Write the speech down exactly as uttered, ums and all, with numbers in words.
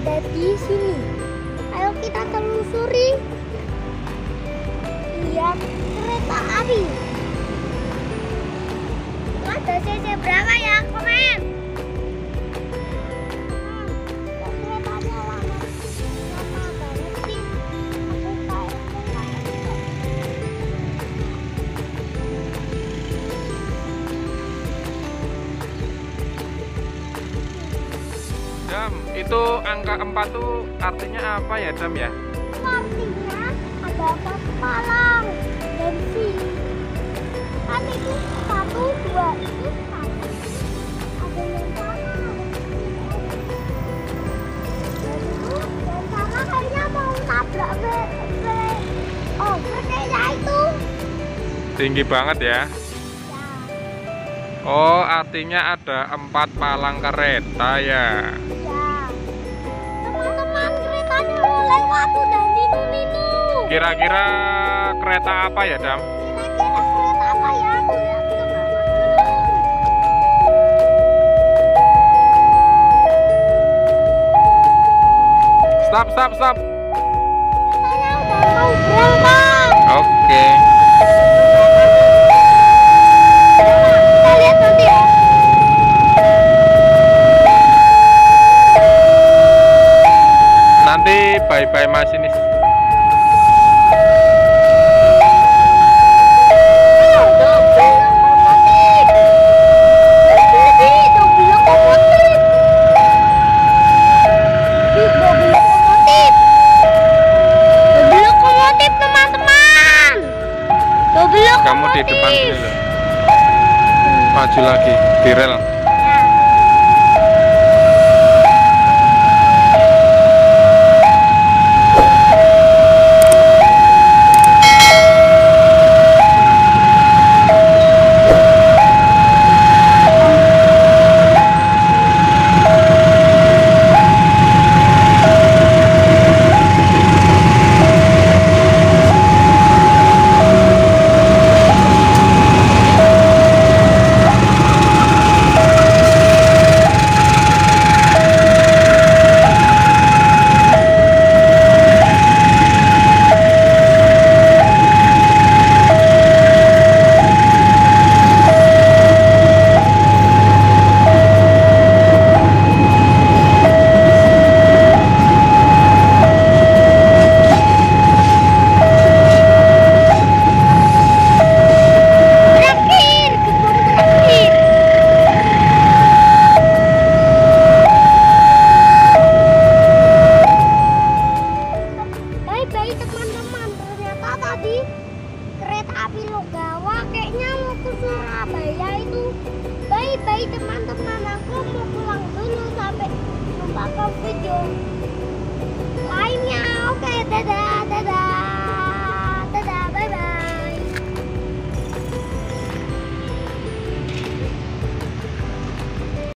ada di sini. Ayo kita telusuri. Lihat kereta api. Ada C C berapa ya? Komen. Kok keretanya lama? Lama banget sih. Aku kayak Dam, itu angka empat tuh artinya apa ya, Dam ya? artinya ada empat palang dan sini. Kan itu satu, dua, itu satu. Ada yang sama. Dan itu yang sama kayaknya mau nabrak be, be. Oh, kereta itu. Tinggi banget ya. Ya. Oh, artinya ada empat palang kereta ya. Ya, teman-teman keretanya mau lewat udah ninu-ninu. Kira-kira kereta apa ya, Dam? Kira-kira kereta apa ya? Aku lihat ke bawah dulu. Stop, stop, stop. Keretanya udah mau berangkat. Oke. Kita lihat nanti ya. Nanti bye-bye masinis. Kamu di depan sini loh. Maju lagi di rel. Teman-teman, ternyata tadi kereta api Logawa kayaknya mau ke Surabaya itu. Bye-bye teman-teman, aku mau pulang dulu sampai jumpa ke video lainnya.